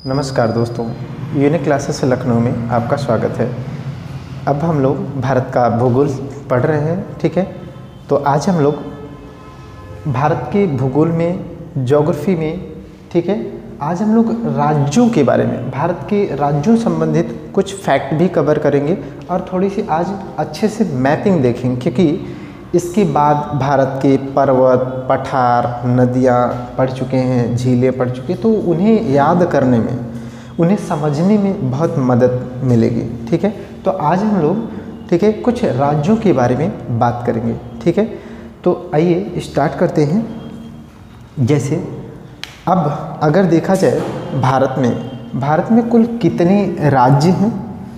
नमस्कार दोस्तों, unique classes Lucknow में आपका स्वागत है। अब हम लोग भारत का भूगोल पढ़ रहे हैं, ठीक है। तो आज हम लोग भारत के भूगोल में, ज्योग्राफी में, ठीक है, आज हम लोग राज्यों के बारे में, भारत के राज्यों संबंधित कुछ फैक्ट भी कवर करेंगे और थोड़ी सी आज अच्छे से मैपिंग देखेंगे, क्योंकि इसके बाद भारत के पर्वत, पठार, नदियाँ पढ़ चुके हैं, झीलें पढ़ चुके हैं, तो उन्हें याद करने में, उन्हें समझने में बहुत मदद मिलेगी, ठीक है। तो आज हम लोग, ठीक है, कुछ राज्यों के बारे में बात करेंगे, ठीक है। तो आइए स्टार्ट करते हैं। जैसे अब अगर देखा जाए भारत में कुल कितने राज्य हैं,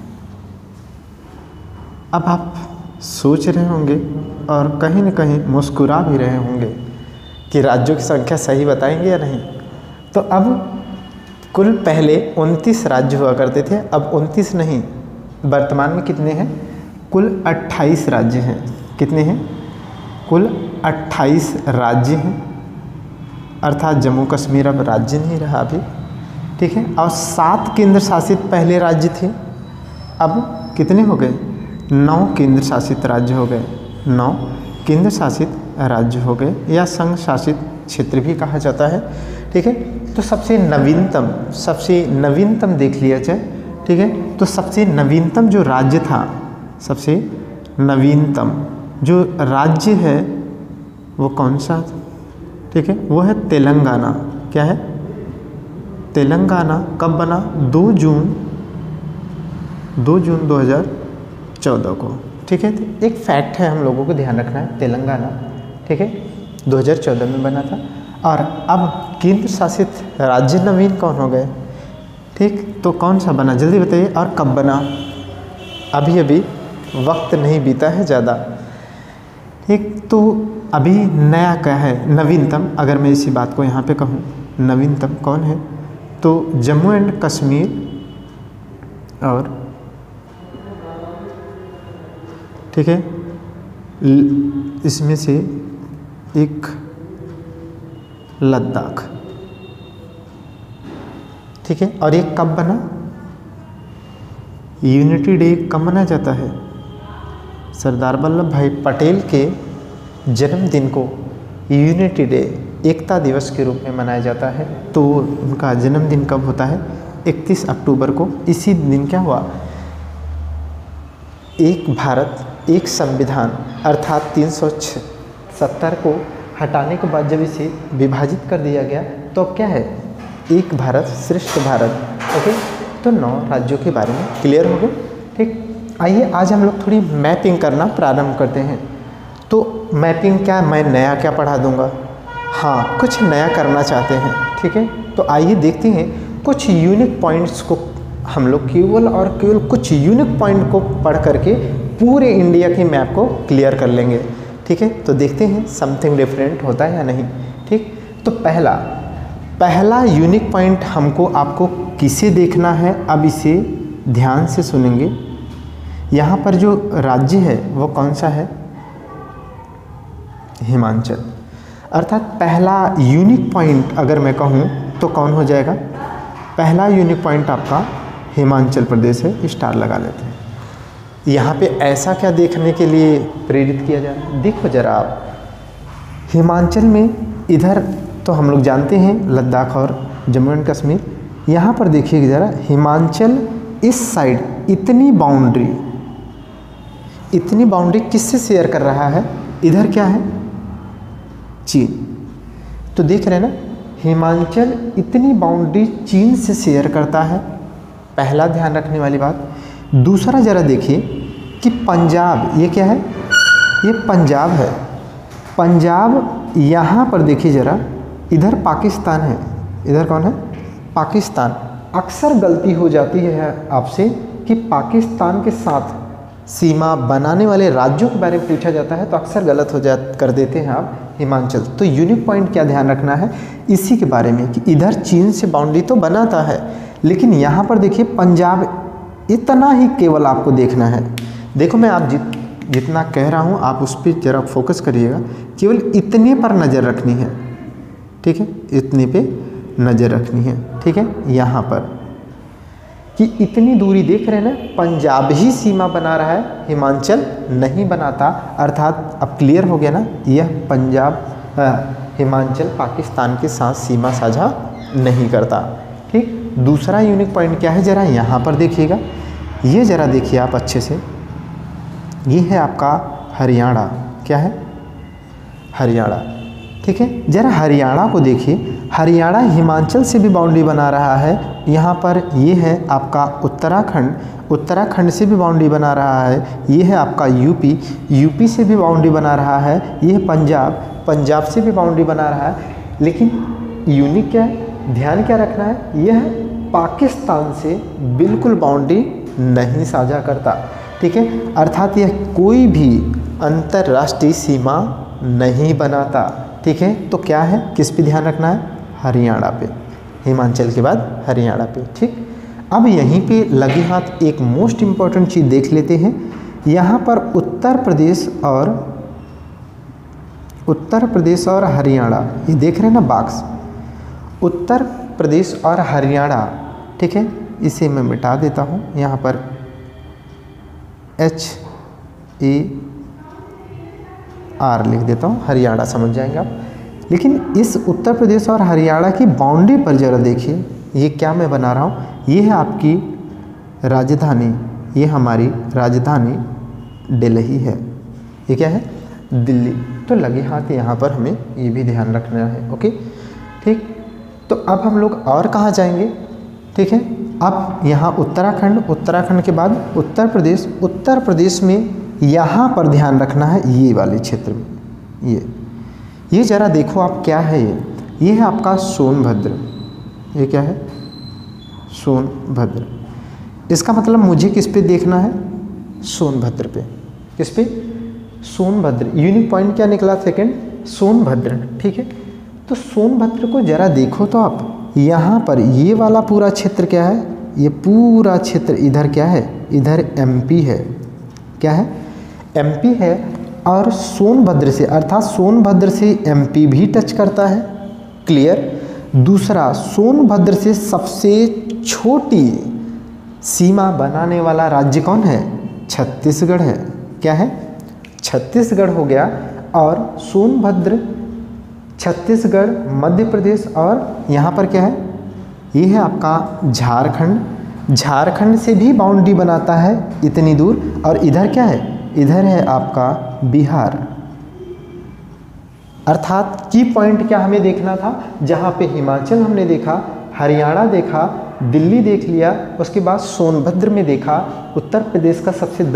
अब आप सोच रहे होंगे और कहीं न कहीं मुस्कुरा भी रहे होंगे कि राज्यों की संख्या सही बताएंगे या नहीं। तो अब कुल पहले 29 राज्य हुआ करते थे, अब 29 नहीं, वर्तमान में कितने हैं? कुल 28 राज्य हैं। कितने हैं? कुल 28 राज्य हैं, अर्थात जम्मू कश्मीर अब राज्य नहीं रहा अभी, ठीक है। और 7 केंद्र शासित पहले राज्य थे, अब कितने हो गए? 9 केंद्र शासित राज्य हो गए, 9 केंद्र शासित राज्य हो गए, या संघ शासित क्षेत्र भी कहा जाता है, ठीक है। तो सबसे नवीनतम देख लिया जाए, ठीक है। तो सबसे नवीनतम जो राज्य था, सबसे नवीनतम जो राज्य है वो कौन सा, ठीक है, वो है तेलंगाना। क्या है? तेलंगाना कब बना? 2 जून 2014 को, ठीक है। तो एक फैक्ट है, हम लोगों को ध्यान रखना है, तेलंगाना, ठीक है, 2014 में बना था। और अब केंद्र शासित राज्य नवीन कौन हो गए, ठीक, तो कौन सा बना, जल्दी बताइए, और कब बना? अभी वक्त नहीं बीता है ज़्यादा, ठीक। तो अभी नया क्या है, नवीनतम, अगर मैं इसी बात को यहाँ पे कहूँ, नवीनतम कौन है, तो जम्मू एंड कश्मीर, और ठीक है, इसमें से एक लद्दाख, ठीक है। और ये कब बना? यूनिटी डे कब मनाया जाता है? सरदार वल्लभ भाई पटेल के जन्मदिन को यूनिटी डे, एकता दिवस के रूप में मनाया जाता है। तो उनका जन्मदिन कब होता है? 31 अक्टूबर को। इसी दिन क्या हुआ? एक भारत एक संविधान अर्थात 370 को हटाने के बाद जब इसे विभाजित कर दिया गया, तो अब क्या है? एक भारत श्रेष्ठ भारत, ओके। तो 9 राज्यों के बारे में क्लियर हो गए, ठीक। आइए आज हम लोग थोड़ी मैपिंग करना प्रारंभ करते हैं। तो मैपिंग क्या, मैं नया क्या पढ़ा दूंगा? हाँ, कुछ नया करना चाहते हैं, ठीक है। तो आइए देखते हैं कुछ यूनिक पॉइंट्स को, हम लोग केवल कुछ यूनिक पॉइंट को पढ़ करके पूरे इंडिया की मैप को क्लियर कर लेंगे, ठीक है। तो देखते हैं समथिंग डिफरेंट होता है या नहीं, ठीक। तो पहला यूनिक पॉइंट हमको आपको किसे देखना है, अब इसे ध्यान से सुनेंगे। यहाँ पर जो राज्य है वो कौन सा है? हिमाचल। अर्थात पहला यूनिक पॉइंट अगर मैं कहूँ तो कौन हो जाएगा? पहला यूनिक पॉइंट आपका हिमाचल प्रदेश है। स्टार लगा लेते हैं। यहाँ पे ऐसा क्या देखने के लिए प्रेरित किया जाए? देखो जरा आप, हिमाचल में इधर तो हम लोग जानते हैं लद्दाख और जम्मू एंड कश्मीर, यहाँ पर देखिए ज़रा, हिमाचल इस साइड इतनी बाउंड्री किससे शेयर कर रहा है? इधर क्या है? चीन। तो देख रहे हैं ना, हिमाचल इतनी बाउंड्री चीन से शेयर करता है, पहला ध्यान रखने वाली बात। दूसरा जरा देखिए कि पंजाब, ये क्या है? ये पंजाब है। पंजाब यहाँ पर देखिए ज़रा, इधर पाकिस्तान है, इधर कौन है? पाकिस्तान। अक्सर गलती हो जाती है आपसे कि पाकिस्तान के साथ सीमा बनाने वाले राज्यों के बारे में पूछा जाता है, तो अक्सर गलत कर देते हैं आप, हिमाचल। तो यूनिक पॉइंट क्या ध्यान रखना है इसी के बारे में कि इधर चीन से बाउंड्री तो बनाता है, लेकिन यहाँ पर देखिए पंजाब, इतना ही केवल आपको देखना है। देखो मैं आप जितना कह रहा हूँ आप उस पर ज़रा फोकस करिएगा, केवल इतने पर नज़र रखनी है, ठीक है, इतने पे नज़र रखनी है, ठीक है। यहाँ पर कि इतनी दूरी देख रहे हैं ना, पंजाब ही सीमा बना रहा है, हिमाचल नहीं बनाता, अर्थात अब क्लियर हो गया ना, यह पंजाब हिमाचल पाकिस्तान के साथ सीमा साझा नहीं करता, ठीक। दूसरा यूनिक पॉइंट क्या है, ज़रा यहाँ पर देखिएगा, ये ज़रा देखिए आप अच्छे से, ये है आपका हरियाणा, क्या है, हरियाणा, ठीक है। ज़रा हरियाणा को देखिए, हरियाणा हिमाचल से भी बाउंड्री बना रहा है, यहाँ पर ये है आपका उत्तराखंड, उत्तराखंड से भी बाउंड्री बना रहा है, ये है आपका यूपी, यूपी से भी बाउंड्री बना रहा है, ये है पंजाब, पंजाब से भी बाउंड्री बना रहा है। लेकिन यूनिक क्या है, ध्यान क्या रखना है, यह पाकिस्तान से बिल्कुल बाउंड्री नहीं साझा करता, ठीक है। अर्थात यह कोई भी अंतर्राष्ट्रीय सीमा नहीं बनाता, ठीक है। तो क्या है, किस पे ध्यान रखना है, हरियाणा पे, हिमाचल के बाद हरियाणा पे, ठीक। अब यहीं पे लगे हाथ एक मोस्ट इम्पॉर्टेंट चीज़ देख लेते हैं, यहाँ पर उत्तर प्रदेश और हरियाणा, ये देख रहे हैं ना बॉक्स, उत्तर प्रदेश और हरियाणा, ठीक है। इसे मैं मिटा देता हूँ, यहाँ पर HAR लिख देता हूँ, हरियाणा समझ जाएंगे आप। लेकिन इस उत्तर प्रदेश और हरियाणा की बाउंड्री पर ज़रा देखिए, ये क्या मैं बना रहा हूँ, ये है आपकी राजधानी, ये हमारी राजधानी दिल्ली है, ये क्या है, दिल्ली। तो लगे हाथ यहाँ पर हमें ये भी ध्यान रखना है, ओके, ठीक। तो अब हम लोग और कहाँ जाएंगे, ठीक है। अब यहाँ उत्तराखंड, उत्तराखंड के बाद उत्तर प्रदेश, उत्तर प्रदेश में यहाँ पर ध्यान रखना है, ये वाले क्षेत्र में, ये ज़रा देखो आप, क्या है ये है आपका सोनभद्र, ये क्या है, सोनभद्र। इसका मतलब मुझे किस पे देखना है, सोनभद्र पे, किस पे, सोनभद्र। यूनिक पॉइंट क्या निकला सेकंड, सोनभद्र, ठीक है। तो सोनभद्र को ज़रा देखो तो आप, यहाँ पर ये वाला पूरा क्षेत्र क्या है, ये पूरा क्षेत्र इधर क्या है, इधर MP है, क्या है, MP है। और सोनभद्र से, अर्थात सोनभद्र से MP भी टच करता है, क्लियर। दूसरा, सोनभद्र से सबसे छोटी सीमा बनाने वाला राज्य कौन है, छत्तीसगढ़ है, क्या है, छत्तीसगढ़ हो गया। और सोनभद्र, छत्तीसगढ़, मध्य प्रदेश और यहाँ पर क्या है, ये है आपका झारखंड, झारखंड से भी बाउंड्री बनाता है इतनी दूर। और इधर क्या है, इधर है आपका बिहार। अर्थात की पॉइंट क्या हमें देखना था, जहाँ पे हिमाचल हमने देखा, हरियाणा देखा, दिल्ली देख लिया, उसके बाद सोनभद्र में देखा, उत्तर प्रदेश का सबसे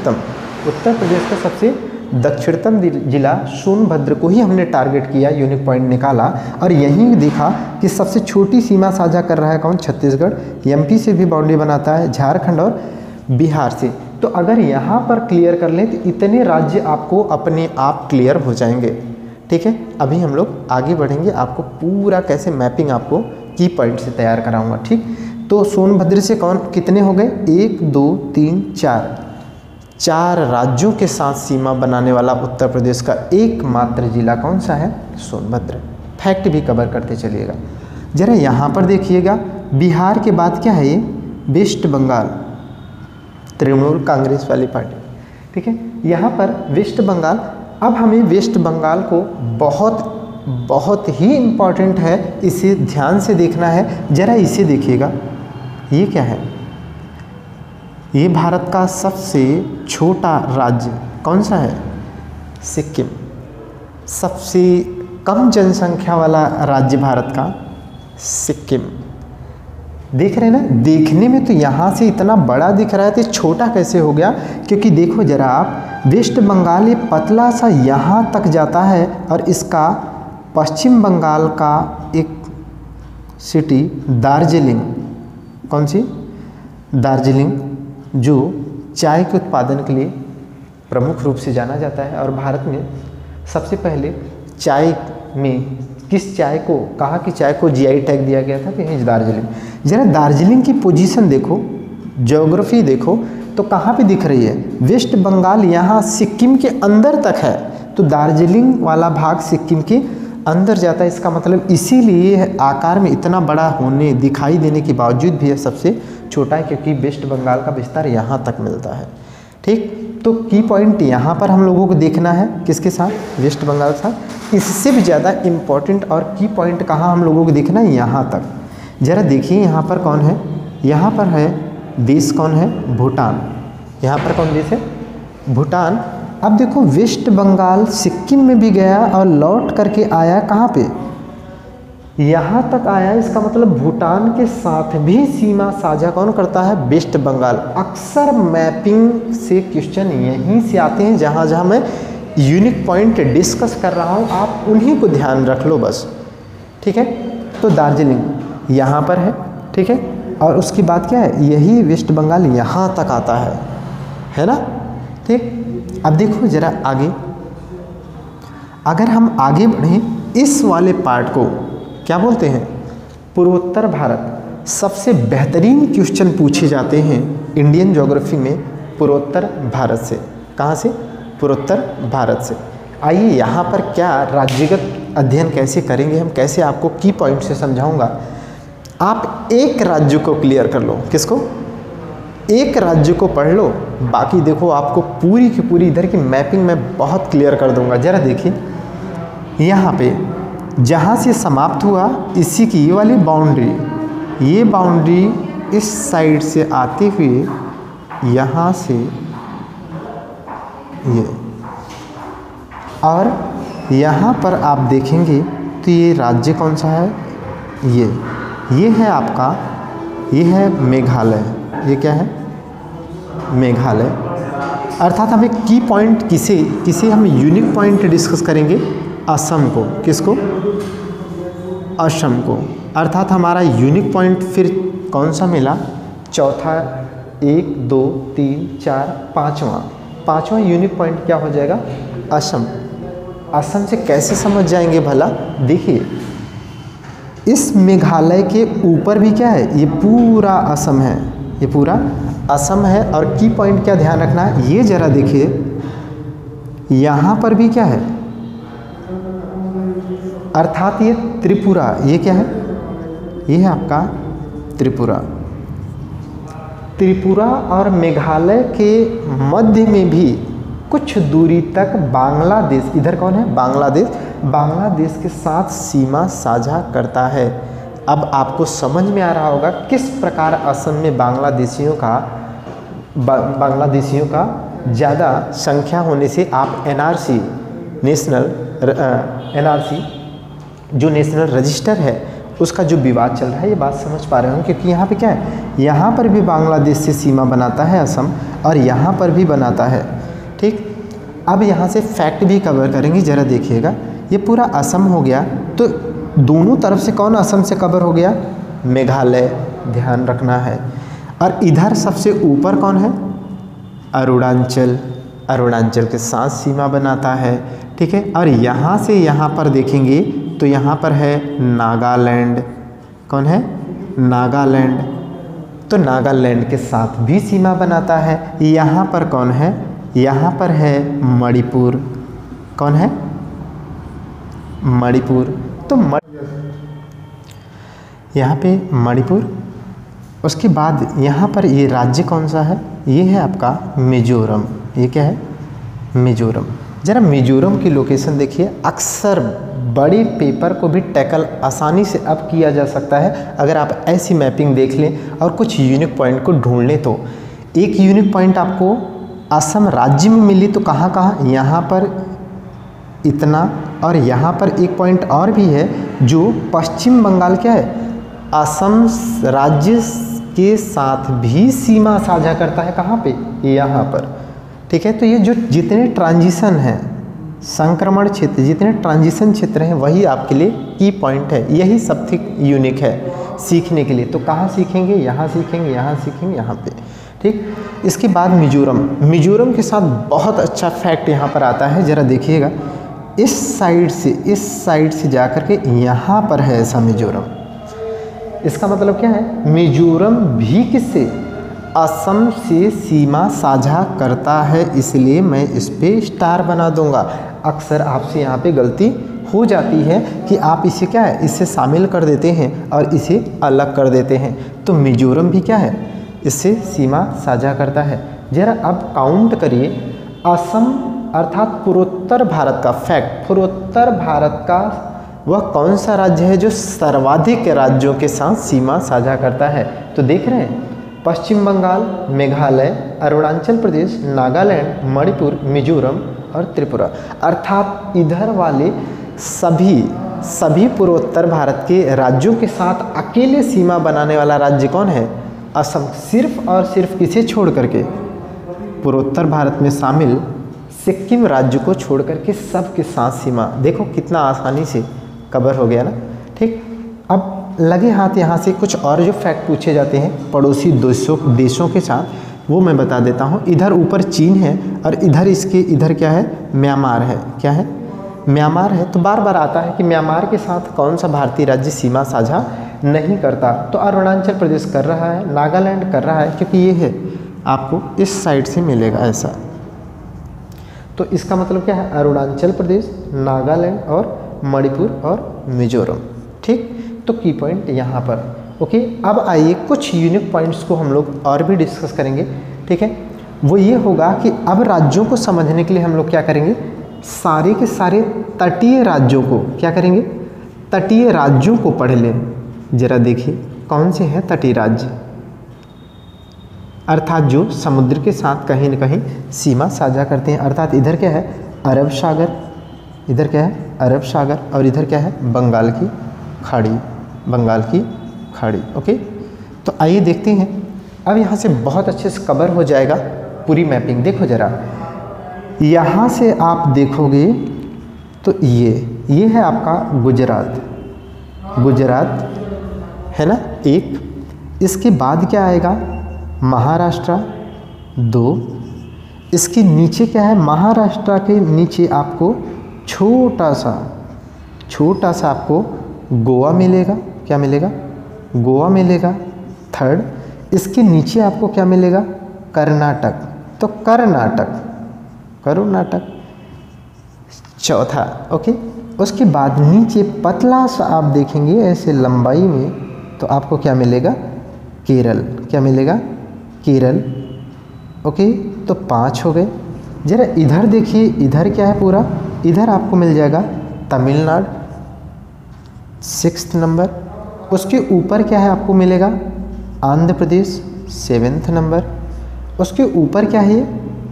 दक्षिणतम जिला सोनभद्र को ही हमने टारगेट किया, यूनिक पॉइंट निकाला। और यहीं देखा कि सबसे छोटी सीमा साझा कर रहा है कौन, छत्तीसगढ़, MP से भी बाउंड्री बनाता है, झारखंड और बिहार से। तो अगर यहाँ पर क्लियर कर लें तो इतने राज्य आपको अपने आप क्लियर हो जाएंगे, ठीक है। अभी हम लोग आगे बढ़ेंगे, आपको पूरा कैसे मैपिंग आपको की पॉइंट से तैयार कराऊंगा, ठीक। तो सोनभद्र से कौन, कितने हो गए, 1 2 3 4 राज्यों के साथ सीमा बनाने वाला उत्तर प्रदेश का एकमात्र जिला कौन सा है, सोनभद्र। फैक्ट भी कवर करते चलिएगा। जरा यहाँ पर देखिएगा, बिहार के बाद क्या है, ये वेस्ट बंगाल, तृणमूल कांग्रेस वाली पार्टी, ठीक है। यहाँ पर वेस्ट बंगाल। अब हमें वेस्ट बंगाल को बहुत ही इम्पॉर्टेंट है, इसे ध्यान से देखना है। ज़रा इसे देखिएगा, ये क्या है, ये भारत का सबसे छोटा राज्य कौन सा है, सिक्किम। सबसे कम जनसंख्या वाला राज्य भारत का सिक्किम। देख रहे हैं ना, देखने में तो यहाँ से इतना बड़ा दिख रहा है, तो छोटा कैसे हो गया, क्योंकि देखो जरा आप, वेस्ट बंगाल ये पतला सा यहाँ तक जाता है, और इसका पश्चिम बंगाल का एक सिटी दार्जिलिंग, कौन सी, दार्जिलिंग, जो चाय के उत्पादन के लिए प्रमुख रूप से जाना जाता है। और भारत में सबसे पहले चाय में किस चाय को, कहाँ की चाय को GI टैग दिया गया था, कि दार्जिलिंग। ज़रा दार्जिलिंग की पोजीशन देखो, ज्योग्राफी देखो, तो कहाँ पे दिख रही है, वेस्ट बंगाल यहाँ सिक्किम के अंदर तक है, तो दार्जिलिंग वाला भाग सिक्किम के अंदर जाता है, इसका मतलब इसीलिए आकार में इतना बड़ा होने दिखाई देने के बावजूद भी यह सबसे छोटा है, क्योंकि वेस्ट बंगाल का विस्तार यहाँ तक मिलता है। ठीक, तो की पॉइंट यहाँ पर हम लोगों को देखना है, किसके साथ, वेस्ट बंगाल के साथ। इससे भी ज़्यादा इम्पॉर्टेंट और की पॉइंट कहाँ हम लोगों को देखना है, यहाँ तक। ज़रा देखिए यहाँ पर कौन है, यहाँ पर है देश कौन है, भूटान। यहाँ पर कौन देश है, भूटान। अब देखो वेस्ट बंगाल सिक्किम में भी गया और लौट करके आया कहाँ पे, यहाँ तक आया। इसका मतलब भूटान के साथ भी सीमा साझा कौन करता है, वेस्ट बंगाल। अक्सर मैपिंग से क्वेश्चन यहीं से आते हैं, जहाँ जहाँ मैं यूनिक पॉइंट डिस्कस कर रहा हूँ, आप उन्हीं को ध्यान रख लो बस। ठीक है, तो दार्जिलिंग यहाँ पर है, ठीक है, और उसकी बात क्या है, यही वेस्ट बंगाल यहाँ तक आता है ना। ठीक, अब देखो ज़रा आगे, अगर हम आगे बढ़ें, इस वाले पार्ट को क्या बोलते हैं, पूर्वोत्तर भारत। सबसे बेहतरीन क्वेश्चन पूछे जाते हैं इंडियन ज्योग्राफी में पूर्वोत्तर भारत से। कहाँ से, पूर्वोत्तर भारत से। आइए यहाँ पर क्या राज्यगत अध्ययन कैसे करेंगे हम, कैसे आपको की पॉइंट से समझाऊंगा। आप एक राज्य को क्लियर कर लो, किसको, एक राज्य को पढ़ लो, बाकी देखो आपको पूरी की पूरी इधर की मैपिंग मैं बहुत क्लियर कर दूंगा। ज़रा देखिए यहाँ पे जहाँ से समाप्त हुआ, इसी की ये वाली बाउंड्री, ये बाउंड्री इस साइड से आते हुए यहाँ से ये, और यहाँ पर आप देखेंगे तो ये राज्य कौन सा है, ये है आपका, ये है मेघालय। ये क्या है, मेघालय। अर्थात हमें की पॉइंट किसे हम यूनिक पॉइंट डिस्कस करेंगे, असम को। किसको, असम को। अर्थात हमारा यूनिक पॉइंट फिर कौन सा मिला, चौथा, 1 2 3 4 पाँचवा यूनिक पॉइंट क्या हो जाएगा, असम। असम से कैसे समझ जाएंगे भला, देखिए इस मेघालय के ऊपर भी क्या है, ये पूरा असम है, ये पूरा असम है। और की पॉइंट क्या ध्यान रखना है, ये जरा देखिए यहाँ पर भी क्या है, अर्थात ये त्रिपुरा, ये क्या है, ये है आपका त्रिपुरा। त्रिपुरा और मेघालय के मध्य में भी कुछ दूरी तक बांग्लादेश, इधर कौन है, बांग्लादेश, बांग्लादेश के साथ सीमा साझा करता है। अब आपको समझ में आ रहा होगा किस प्रकार असम में बांग्लादेशियों का ज़्यादा संख्या होने से आप एनआरसी जो नेशनल रजिस्टर है उसका जो विवाद चल रहा है, ये बात समझ पा रहे हो। क्योंकि यहाँ पे क्या है, यहाँ पर भी बांग्लादेश से सीमा बनाता है असम, और यहाँ पर भी बनाता है। ठीक, अब यहाँ से फैक्ट भी कवर करेंगे, ज़रा देखिएगा। ये पूरा असम हो गया, तो दोनों तरफ से कौन असम से कवर हो गया, मेघालय, ध्यान रखना है। और इधर सबसे ऊपर कौन है, अरुणाचल, अरुणाचल के साथ सीमा बनाता है। ठीक है, और यहाँ से यहाँ पर देखेंगे तो यहाँ पर है नागालैंड, कौन है, नागालैंड, तो नागालैंड के साथ भी सीमा बनाता है। यहाँ पर कौन है, यहाँ पर है मणिपुर, कौन है, मणिपुर। तो यहाँ पे मणिपुर, उसके बाद यहाँ पर ये राज्य कौन सा है, ये है आपका मिजोरम। ये क्या है, मिजोरम। ज़रा मिजोरम की लोकेशन देखिए। अक्सर बड़े पेपर को भी टैकल आसानी से अब किया जा सकता है अगर आप ऐसी मैपिंग देख लें और कुछ यूनिक पॉइंट को ढूंढ लें। तो एक यूनिक पॉइंट आपको असम राज्य में मिली, तो कहाँ कहाँ, यहाँ पर इतना, और यहाँ पर एक पॉइंट और भी है जो पश्चिम बंगाल क्या है, असम राज्य के साथ भी सीमा साझा करता है। कहाँ पे, यहाँ पर। ठीक है, तो ये जो जितने ट्रांजिशन हैं, संक्रमण क्षेत्र, जितने ट्रांजिशन क्षेत्र हैं, वही आपके लिए की पॉइंट है। यही सबसे यूनिक है सीखने के लिए। तो कहाँ सीखेंगे, यहाँ सीखेंगे, यहाँ सीखेंगे, यहाँ पे। ठीक, इसके बाद मिजोरम। मिजोरम के साथ बहुत अच्छा फैक्ट यहाँ पर आता है, ज़रा देखिएगा। इस साइड से जा कर के यहाँ पर है ऐसा मिजोरम। इसका मतलब क्या है, मिजोरम भी किससे, असम से सीमा साझा करता है, इसलिए मैं इस पे स्टार बना दूंगा। अक्सर आपसे यहाँ पे गलती हो जाती है कि आप इसे क्या है, इसे शामिल कर देते हैं और इसे अलग कर देते हैं। तो मिजोरम भी क्या है, इससे सीमा साझा करता है। जरा अब काउंट करिए, असम अर्थात पूर्वोत्तर भारत का, फैक्ट, पूर्वोत्तर भारत का वह कौन सा राज्य है जो सर्वाधिक राज्यों के साथ सीमा साझा करता है। तो देख रहे हैं, पश्चिम बंगाल, मेघालय, अरुणाचल प्रदेश, नागालैंड, मणिपुर, मिजोरम और त्रिपुरा। अर्थात इधर वाले सभी पूर्वोत्तर भारत के राज्यों के साथ अकेले सीमा बनाने वाला राज्य कौन है, असम। सिर्फ और सिर्फ किसे छोड़ करके, पूर्वोत्तर भारत में शामिल सिक्किम राज्य को छोड़ करके सबके साथ सीमा। देखो कितना आसानी से कवर हो गया ना। ठीक, अब लगे हाथ यहाँ से कुछ और जो फैक्ट पूछे जाते हैं पड़ोसी देशों के साथ, वो मैं बता देता हूँ। इधर ऊपर चीन है और इधर इसके इधर क्या है, म्यांमार है। क्या है, म्यांमार है। तो बार बार आता है कि म्यांमार के साथ कौन सा भारतीय राज्य सीमा साझा नहीं करता। तो अरुणाचल प्रदेश कर रहा है, नागालैंड कर रहा है, क्योंकि ये है आपको इस साइड से मिलेगा ऐसा। तो इसका मतलब क्या है, अरुणाचल प्रदेश, नागालैंड और मणिपुर और मिजोरम। ठीक, तो की पॉइंट यहाँ पर। ओके, अब आइए कुछ यूनिक पॉइंट्स को हम लोग और भी डिस्कस करेंगे। ठीक है, वो ये होगा कि अब राज्यों को समझने के लिए हम लोग क्या करेंगे, सारे के सारे तटीय राज्यों को क्या करेंगे, तटीय राज्यों को पढ़ लें। जरा देखिए कौन से हैं तटीय राज्य, अर्थात जो समुद्र के साथ कहीं न कहीं सीमा साझा करते हैं। अर्थात इधर क्या है, अरब सागर, इधर क्या है, अरब सागर, और इधर क्या है, बंगाल की खाड़ी, बंगाल की खाड़ी। ओके, तो आइए देखते हैं। अब यहाँ से बहुत अच्छे से कवर हो जाएगा पूरी मैपिंग। देखो जरा, यहाँ से आप देखोगे तो ये है आपका गुजरात, गुजरात है ना एक। इसके बाद क्या आएगा, महाराष्ट्र 2। इसके नीचे क्या है, महाराष्ट्र के नीचे आपको छोटा सा आपको गोवा मिलेगा। क्या मिलेगा, गोवा मिलेगा। 3rd, इसके नीचे आपको क्या मिलेगा, कर्नाटक। तो कर्नाटक 4था। ओके, उसके बाद नीचे पतला सा आप देखेंगे ऐसे लंबाई में, तो आपको क्या मिलेगा, केरल। क्या मिलेगा, केरल। ओके, तो 5 हो गए। जरा इधर देखिए, इधर क्या है पूरा, इधर आपको मिल जाएगा तमिलनाडु 6th नंबर। उसके ऊपर क्या है, आपको मिलेगा आंध्र प्रदेश 7th नंबर। उसके ऊपर क्या है,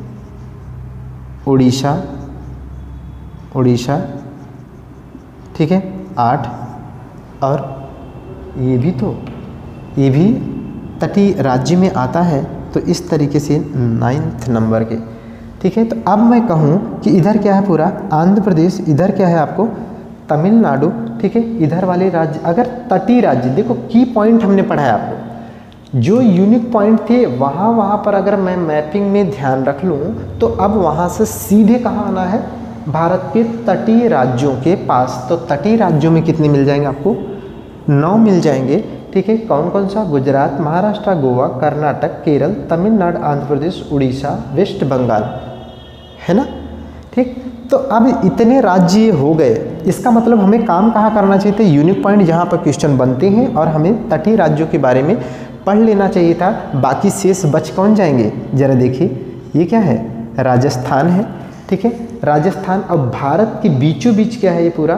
उड़ीसा, ठीक है 8। और ये भी तटीय राज्य में आता है, तो इस तरीके से 9th नंबर के। ठीक है, तो अब मैं कहूँ कि इधर क्या है पूरा आंध्र प्रदेश, इधर क्या है आपको तमिलनाडु। ठीक है, इधर वाले राज्य अगर तटीय राज्य, देखो की पॉइंट हमने पढ़ा है आपको, जो यूनिक पॉइंट थे वहाँ पर अगर मैं मैपिंग में ध्यान रख लूँ, तो अब वहाँ से सीधे कहाँ आना है, भारत के तटीय राज्यों के पास। तो तटीय राज्यों में कितने मिल जाएंगे आपको, 9 मिल जाएंगे। ठीक है, कौन कौन सा, गुजरात, महाराष्ट्र, गोवा, कर्नाटक, केरल, तमिलनाडु, आंध्र प्रदेश, उड़ीसा, वेस्ट बंगाल, है ना। ठीक, तो अब इतने राज्य हो गए। इसका मतलब हमें काम कहाँ करना चाहिए था, यूनिक पॉइंट जहाँ पर क्वेश्चन बनते हैं, और हमें तटीय राज्यों के बारे में पढ़ लेना चाहिए था। बाकी शेष बच कौन जाएंगे, जरा देखिए, ये क्या है, राजस्थान है। ठीक है, राजस्थान। अब भारत के बीचों बीच क्या है, ये पूरा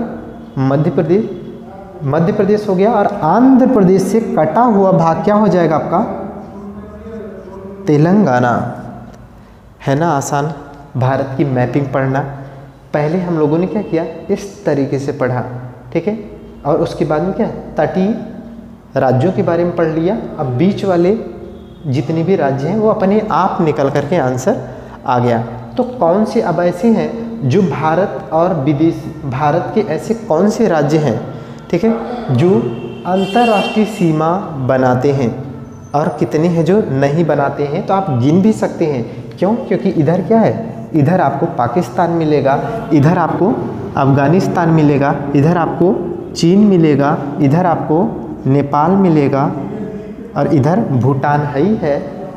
मध्य प्रदेश हो गया। और आंध्र प्रदेश से कटा हुआ भाग क्या हो जाएगा आपका, तेलंगाना, है ना। आसान भारत की मैपिंग पढ़ना। पहले हम लोगों ने क्या किया, इस तरीके से पढ़ा। ठीक है, और उसके बाद में क्या, तटीय राज्यों के बारे में पढ़ लिया। अब बीच वाले जितने भी राज्य हैं वो अपने आप निकल करके आंसर आ गया। तो कौन से अब ऐसे हैं जो भारत और विदेश, भारत के ऐसे कौन से राज्य हैं, ठीक है, जो अंतर्राष्ट्रीय सीमा बनाते हैं, और कितने हैं जो नहीं बनाते हैं। तो आप गिन भी सकते हैं। क्यों, क्योंकि इधर क्या है, इधर आपको पाकिस्तान मिलेगा, इधर आपको अफ़गानिस्तान मिलेगा, इधर आपको चीन मिलेगा, इधर आपको नेपाल मिलेगा, और इधर भूटान ही है।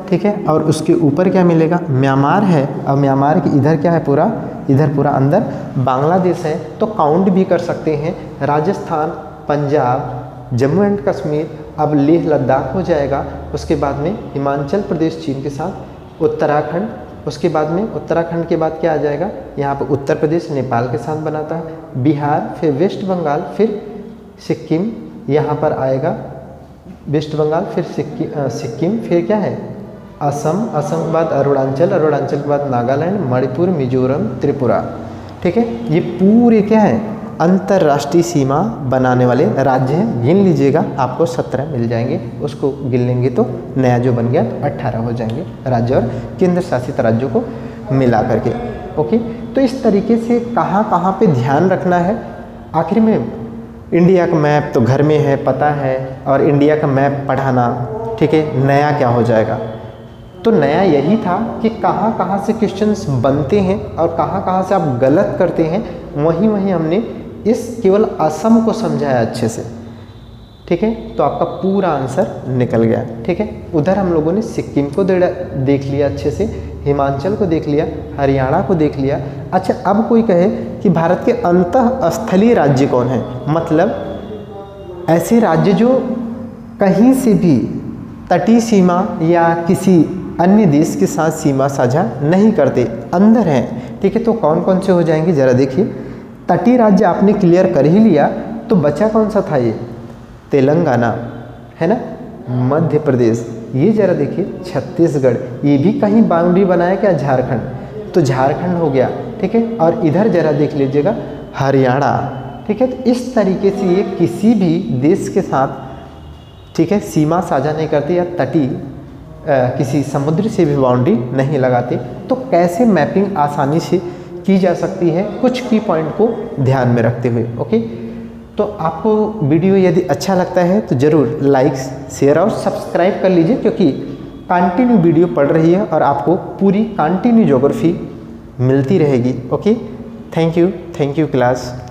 ठीक है। और उसके ऊपर क्या मिलेगा, म्यांमार है, और म्यांमार के इधर क्या है, पूरा इधर पूरा अंदर बांग्लादेश है। तो काउंट भी कर सकते हैं, राजस्थान, पंजाब, जम्मू एंड कश्मीर, अब लेह लद्दाख हो जाएगा। उसके बाद में हिमाचल प्रदेश चीन के साथ, उत्तराखंड, उसके बाद में उत्तराखंड के बाद क्या आ जाएगा, यहाँ पर उत्तर प्रदेश नेपाल के साथ बनाता है, बिहार, फिर वेस्ट बंगाल, फिर सिक्किम, यहाँ पर आएगा वेस्ट बंगाल, फिर सिक्किम, फिर क्या है असम, असम के बाद अरुणाचल, अरुणाचल के बाद नागालैंड, मणिपुर, मिजोरम, त्रिपुरा। ठीक है, ये पूरे क्या है अंतर्राष्ट्रीय सीमा बनाने वाले राज्य हैं। गिन लीजिएगा, आपको 17 मिल जाएंगे। उसको गिन लेंगे तो नया जो बन गया 18 हो जाएंगे राज्य और केंद्र शासित राज्यों को मिला करके। ओके, तो इस तरीके से कहाँ कहाँ पे ध्यान रखना है। आखिर में इंडिया का मैप तो घर में है, पता है, और इंडिया का मैप पढ़ाना, ठीक है, नया क्या हो जाएगा। तो नया यही था कि कहाँ कहाँ से क्वेश्चंस बनते हैं और कहाँ कहाँ से आप गलत करते हैं, वहीं हमने इस केवल असम को समझाया अच्छे से। ठीक है, तो आपका पूरा आंसर निकल गया। ठीक है, उधर हम लोगों ने सिक्किम को देख लिया अच्छे से, हिमाचल को देख लिया, हरियाणा को देख लिया। अच्छा, अब कोई कहे कि भारत के अंतःस्थलीय राज्य कौन है, मतलब ऐसे राज्य जो कहीं से भी तटीय सीमा या किसी अन्य देश के साथ सीमा साझा नहीं करते, अंदर हैं। ठीक है, तो कौन कौन से हो जाएंगे जरा देखिए। तटीय राज्य आपने क्लियर कर ही लिया, तो बचा कौन सा था, ये तेलंगाना है ना, मध्य प्रदेश, ये जरा देखिए छत्तीसगढ़, ये भी कहीं बाउंड्री बनाया क्या, झारखंड, तो झारखंड हो गया। ठीक है, और इधर जरा देख लीजिएगा हरियाणा। ठीक है, तो इस तरीके से ये किसी भी देश के साथ, ठीक है, सीमा साझा नहीं करते या तटीय किसी समुद्र से भी बाउंड्री नहीं लगाते। तो कैसे मैपिंग आसानी से की जा सकती है, कुछ की पॉइंट को ध्यान में रखते हुए। ओके, तो आपको वीडियो यदि अच्छा लगता है तो ज़रूर लाइक, शेयर और सब्सक्राइब कर लीजिए, क्योंकि कंटिन्यू वीडियो पढ़ रही है और आपको पूरी कंटिन्यू ज्योग्राफी मिलती रहेगी। Okay, thank you class.